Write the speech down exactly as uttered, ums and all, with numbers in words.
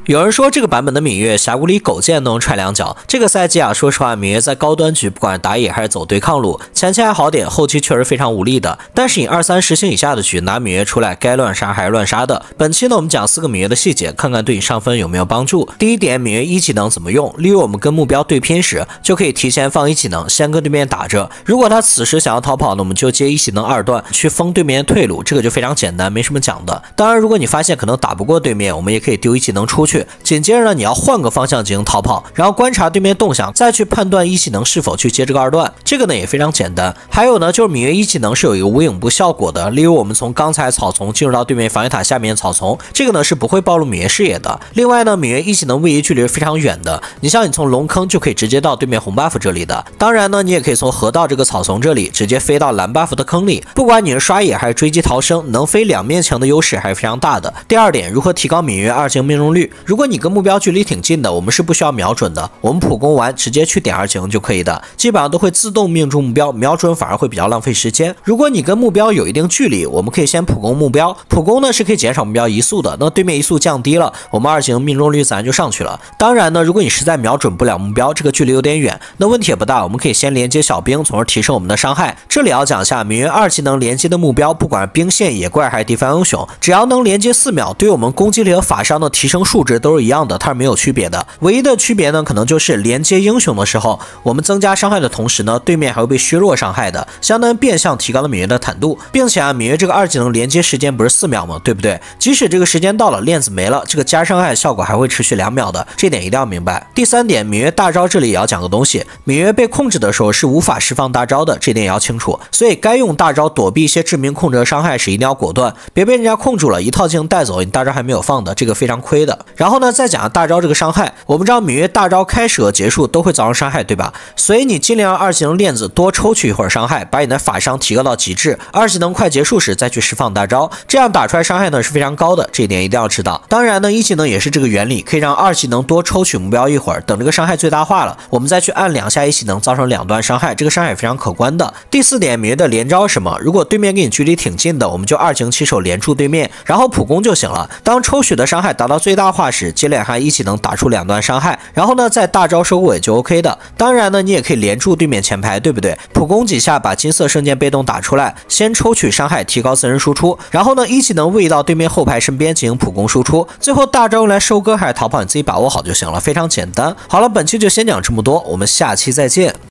有人说这个版本的芈月峡谷里狗见都能踹两脚。这个赛季啊，说实话，芈月在高端局不管是打野还是走对抗路，前期还好点，后期确实非常无力的。但是你二三十星以下的局拿芈月出来，该乱杀还是乱杀的。本期呢，我们讲四个芈月的细节，看看对你上分有没有帮助。第一点，芈月一技能怎么用？例如我们跟目标对拼时，就可以提前放一技能，先跟对面打着。如果他此时想要逃跑呢，我们就接一技能二段去封对面的退路，这个就非常简单，没什么讲的。当然，如果你发现可能打不过对面，我们也可以丢一技能出去，紧接着呢。你要换个方向进行逃跑，然后观察对面动向，再去判断一技能是否去接这个二段。这个呢也非常简单。还有呢，就是芈月一技能是有一个无影步效果的，例如我们从刚才草丛进入到对面防御塔下面草丛，这个呢是不会暴露芈月视野的。另外呢，芈月一技能位移距离是非常远的，你像你从龙坑就可以直接到对面红 buff 这里的。当然呢，你也可以从河道这个草丛这里直接飞到蓝 buff 的坑里。不管你是刷野还是追击逃生，能飞两面墙的优势还是非常大的。第二点，如何提高芈月二技能命中率？如果你跟目标距离挺近的，我们是不需要瞄准的，我们普攻完直接去点二技能就可以的，基本上都会自动命中目标，瞄准反而会比较浪费时间。如果你跟目标有一定距离，我们可以先普攻目标，普攻呢是可以减少目标移速的，那对面移速降低了，我们二技能命中率自然就上去了。当然呢，如果你实在瞄准不了目标，这个距离有点远，那问题也不大，我们可以先连接小兵，从而提升我们的伤害。这里要讲一下，芈月二技能连接的目标，不管是兵线、野怪还是敌方英雄，只要能连接四秒，对我们攻击力和法伤的提升数值都是一样的，它是没有区别的。唯一的区别呢，可能就是连接英雄的时候，我们增加伤害的同时呢，对面还会被削弱伤害的，相当于变相提高了芈月的坦度。并且啊，芈月这个二技能连接时间不是四秒吗？对不对？即使这个时间到了，链子没了，这个加伤害效果还会持续两秒的，这点一定要明白。第三点，芈月大招这里也要讲个东西，芈月被控制的时候是无法释放大招的，这点也要清楚。所以该用大招躲避一些致命控制的伤害时，一定要果断，别被人家控住了，一套技能带走，你大招还没有放的，这个非常亏的。然后呢，再讲大招这个伤害，我们知道芈月大招开始和结束都会造成伤害，对吧？所以你尽量让二技能链子多抽取一会儿伤害，把你的法伤提高到极致，二技能快结束时再去释放大招，这样打出来伤害呢是非常高的，这一点一定要知道。当然呢，一技能也是这个原理，可以让二技能多抽取目标一会儿，等这个伤害最大化了，我们再去按两下一技能，造成两段伤害，这个伤害也非常可观的。第四点，芈月的连招是什么？如果对面跟你距离挺近的，我们就二技能起手连住对面，然后普攻就行了。当抽取的伤害达到最大化时，接连按一技能打出两段伤害，然后呢再大招收尾就 OK 的。当然呢，你也可以连住对面前排，对不对？普攻几下把金色圣剑被动打出来，先抽取伤害提高自身输出，然后呢一技能位移到对面后排身边进行普攻输出，最后大招用来收割还是逃跑你自己把握好就行了，非常简单。好了，本期就先讲这么多，我们下期再见。